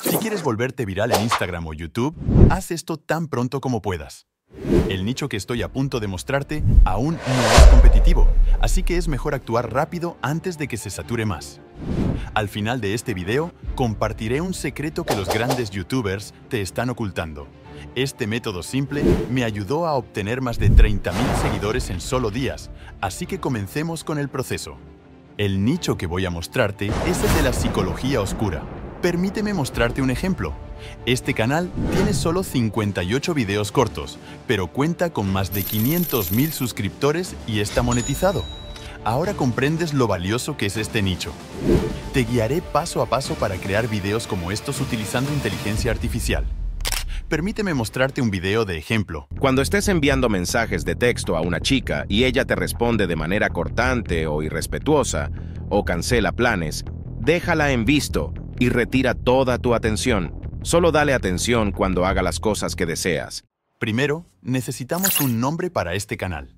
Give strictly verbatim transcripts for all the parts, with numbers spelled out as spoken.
Si quieres volverte viral en Instagram o YouTube, haz esto tan pronto como puedas. El nicho que estoy a punto de mostrarte aún no es competitivo, así que es mejor actuar rápido antes de que se sature más. Al final de este video, compartiré un secreto que los grandes youtubers te están ocultando. Este método simple me ayudó a obtener más de treinta mil seguidores en solo días, así que comencemos con el proceso. El nicho que voy a mostrarte es el de la psicología oscura. Permíteme mostrarte un ejemplo. Este canal tiene solo cincuenta y ocho videos cortos, pero cuenta con más de quinientos mil suscriptores y está monetizado. Ahora comprendes lo valioso que es este nicho. Te guiaré paso a paso para crear videos como estos utilizando inteligencia artificial. Permíteme mostrarte un video de ejemplo. Cuando estés enviando mensajes de texto a una chica y ella te responde de manera cortante o irrespetuosa, o cancela planes, déjala en visto y retira toda tu atención. Solo dale atención cuando haga las cosas que deseas. Primero, necesitamos un nombre para este canal.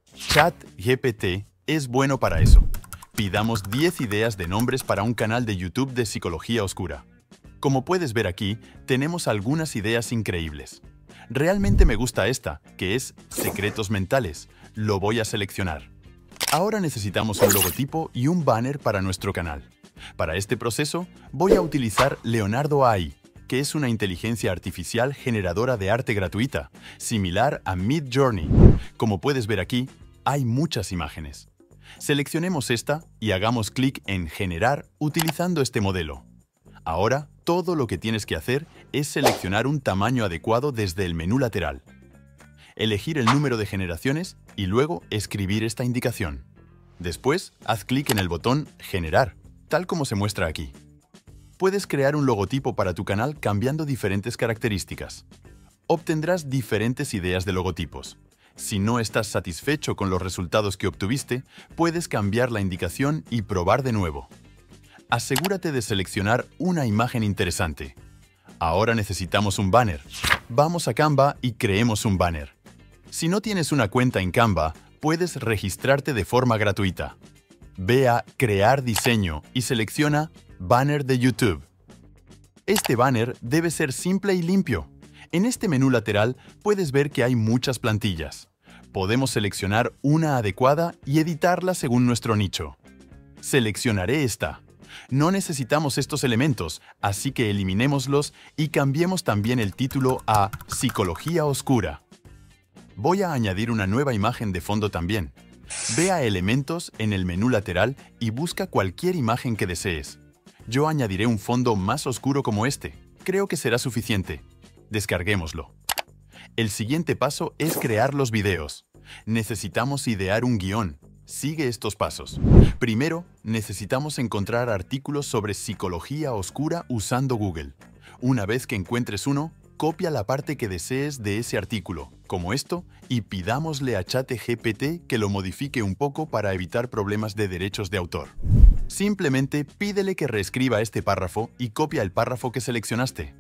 ChatGPT es bueno para eso. Pidamos diez ideas de nombres para un canal de YouTube de psicología oscura. Como puedes ver aquí, tenemos algunas ideas increíbles. Realmente me gusta esta, que es Secretos Mentales. Lo voy a seleccionar. Ahora necesitamos un logotipo y un banner para nuestro canal. Para este proceso, voy a utilizar Leonardo A I, que es una inteligencia artificial generadora de arte gratuita, similar a Midjourney. Como puedes ver aquí, hay muchas imágenes. Seleccionemos esta y hagamos clic en Generar utilizando este modelo. Ahora, todo lo que tienes que hacer es seleccionar un tamaño adecuado desde el menú lateral. Elegir el número de generaciones y luego escribir esta indicación. Después, haz clic en el botón Generar, tal como se muestra aquí. Puedes crear un logotipo para tu canal cambiando diferentes características. Obtendrás diferentes ideas de logotipos. Si no estás satisfecho con los resultados que obtuviste, puedes cambiar la indicación y probar de nuevo. Asegúrate de seleccionar una imagen interesante. Ahora necesitamos un banner. Vamos a Canva y creemos un banner. Si no tienes una cuenta en Canva, puedes registrarte de forma gratuita. Ve a Crear diseño y selecciona Banner de YouTube. Este banner debe ser simple y limpio. En este menú lateral puedes ver que hay muchas plantillas. Podemos seleccionar una adecuada y editarla según nuestro nicho. Seleccionaré esta. No necesitamos estos elementos, así que eliminémoslos y cambiemos también el título a Psicología Oscura. Voy a añadir una nueva imagen de fondo también. Ve a Elementos en el menú lateral y busca cualquier imagen que desees. Yo añadiré un fondo más oscuro como este. Creo que será suficiente. Descarguémoslo. El siguiente paso es crear los videos. Necesitamos idear un guión. Sigue estos pasos. Primero, necesitamos encontrar artículos sobre psicología oscura usando Google. Una vez que encuentres uno, copia la parte que desees de ese artículo, como esto, y pidámosle a ChatGPT que lo modifique un poco para evitar problemas de derechos de autor. Simplemente pídele que reescriba este párrafo y copia el párrafo que seleccionaste.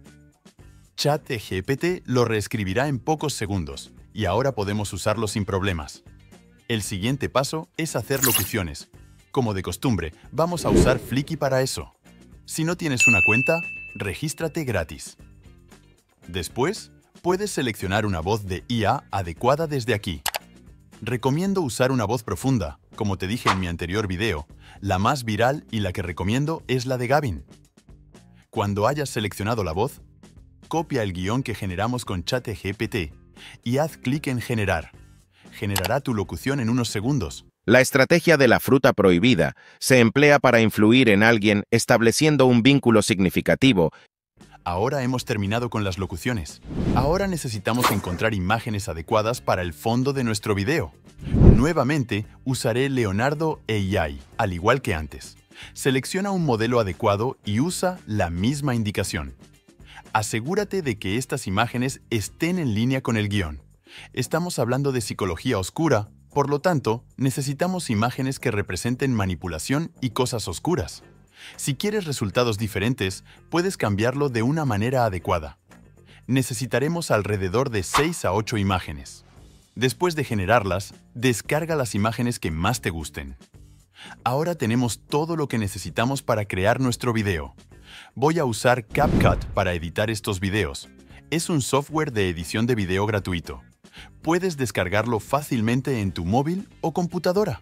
ChatGPT lo reescribirá en pocos segundos, y ahora podemos usarlo sin problemas. El siguiente paso es hacer locuciones. Como de costumbre, vamos a usar Flickr para eso. Si no tienes una cuenta, regístrate gratis. Después, puedes seleccionar una voz de I A adecuada desde aquí. Recomiendo usar una voz profunda, como te dije en mi anterior video. La más viral y la que recomiendo es la de Gavin. Cuando hayas seleccionado la voz, copia el guión que generamos con ChatGPT y haz clic en Generar. Generará tu locución en unos segundos. La estrategia de la fruta prohibida se emplea para influir en alguien estableciendo un vínculo significativo. Ahora hemos terminado con las locuciones. Ahora necesitamos encontrar imágenes adecuadas para el fondo de nuestro video. Nuevamente, usaré Leonardo A I, al igual que antes. Selecciona un modelo adecuado y usa la misma indicación. Asegúrate de que estas imágenes estén en línea con el guión. Estamos hablando de psicología oscura, por lo tanto, necesitamos imágenes que representen manipulación y cosas oscuras. Si quieres resultados diferentes, puedes cambiarlo de una manera adecuada. Necesitaremos alrededor de seis a ocho imágenes. Después de generarlas, descarga las imágenes que más te gusten. Ahora tenemos todo lo que necesitamos para crear nuestro video. Voy a usar CapCut para editar estos videos. Es un software de edición de video gratuito. Puedes descargarlo fácilmente en tu móvil o computadora.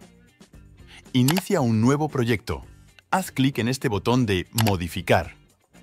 Inicia un nuevo proyecto. Haz clic en este botón de Modificar.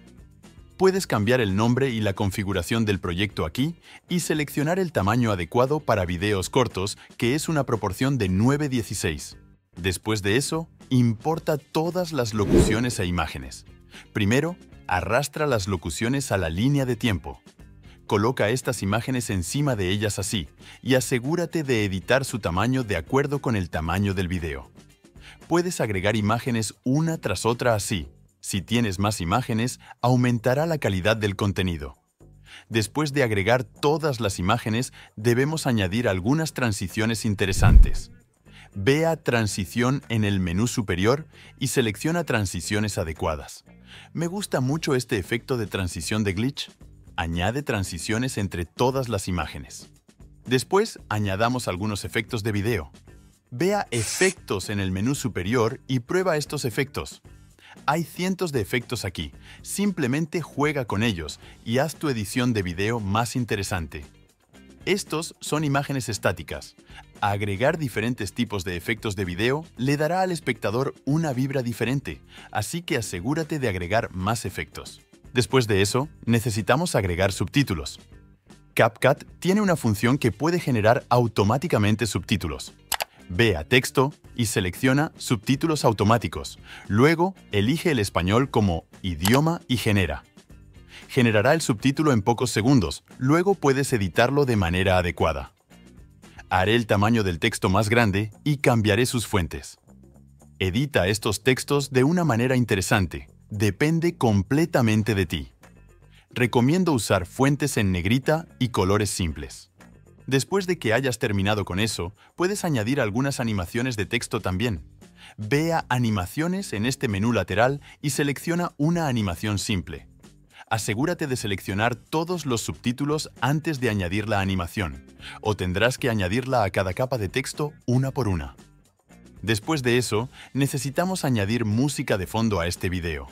Puedes cambiar el nombre y la configuración del proyecto aquí y seleccionar el tamaño adecuado para videos cortos, que es una proporción de nueve dieciséis. Después de eso, importa todas las locuciones e imágenes. Primero, arrastra las locuciones a la línea de tiempo. Coloca estas imágenes encima de ellas así y asegúrate de editar su tamaño de acuerdo con el tamaño del video. Puedes agregar imágenes una tras otra así. Si tienes más imágenes, aumentará la calidad del contenido. Después de agregar todas las imágenes, debemos añadir algunas transiciones interesantes. Ve a Transición en el menú superior y selecciona transiciones adecuadas. Me gusta mucho este efecto de transición de glitch. Añade transiciones entre todas las imágenes. Después, añadamos algunos efectos de video. Ve a Efectos en el menú superior y prueba estos efectos. Hay cientos de efectos aquí. Simplemente juega con ellos y haz tu edición de video más interesante. Estos son imágenes estáticas. Agregar diferentes tipos de efectos de video le dará al espectador una vibra diferente, así que asegúrate de agregar más efectos. Después de eso, necesitamos agregar subtítulos. CapCut tiene una función que puede generar automáticamente subtítulos. Ve a Texto y selecciona Subtítulos automáticos. Luego, elige el español como idioma y genera. Generará el subtítulo en pocos segundos. Luego puedes editarlo de manera adecuada. Haré el tamaño del texto más grande y cambiaré sus fuentes. Edita estos textos de una manera interesante. Depende completamente de ti. Recomiendo usar fuentes en negrita y colores simples. Después de que hayas terminado con eso, puedes añadir algunas animaciones de texto también. Ve a Animaciones en este menú lateral y selecciona una animación simple. Asegúrate de seleccionar todos los subtítulos antes de añadir la animación, o tendrás que añadirla a cada capa de texto una por una. Después de eso, necesitamos añadir música de fondo a este video.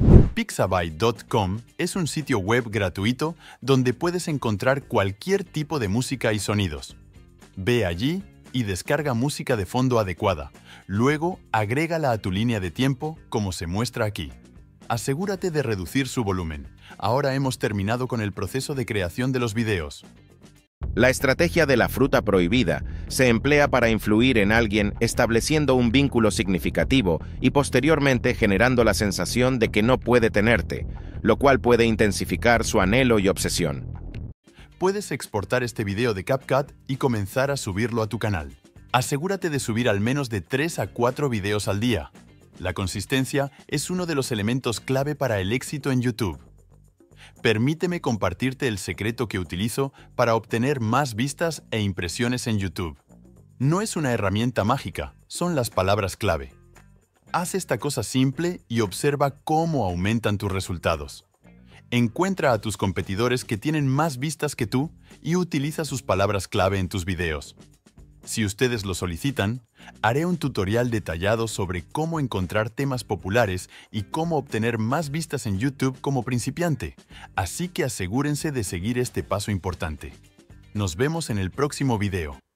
Pixabay punto com es un sitio web gratuito donde puedes encontrar cualquier tipo de música y sonidos. Ve allí y descarga música de fondo adecuada. Luego, agrégala a tu línea de tiempo, como se muestra aquí. Asegúrate de reducir su volumen. Ahora hemos terminado con el proceso de creación de los videos. La estrategia de la fruta prohibida se emplea para influir en alguien estableciendo un vínculo significativo y posteriormente generando la sensación de que no puede tenerte, lo cual puede intensificar su anhelo y obsesión. Puedes exportar este video de CapCut y comenzar a subirlo a tu canal. Asegúrate de subir al menos de tres a cuatro videos al día. La consistencia es uno de los elementos clave para el éxito en YouTube. Permíteme compartirte el secreto que utilizo para obtener más vistas e impresiones en YouTube. No es una herramienta mágica, son las palabras clave. Haz esta cosa simple y observa cómo aumentan tus resultados. Encuentra a tus competidores que tienen más vistas que tú y utiliza sus palabras clave en tus videos. Si ustedes lo solicitan, haré un tutorial detallado sobre cómo encontrar temas populares y cómo obtener más vistas en YouTube como principiante, así que asegúrense de seguir este paso importante. Nos vemos en el próximo video.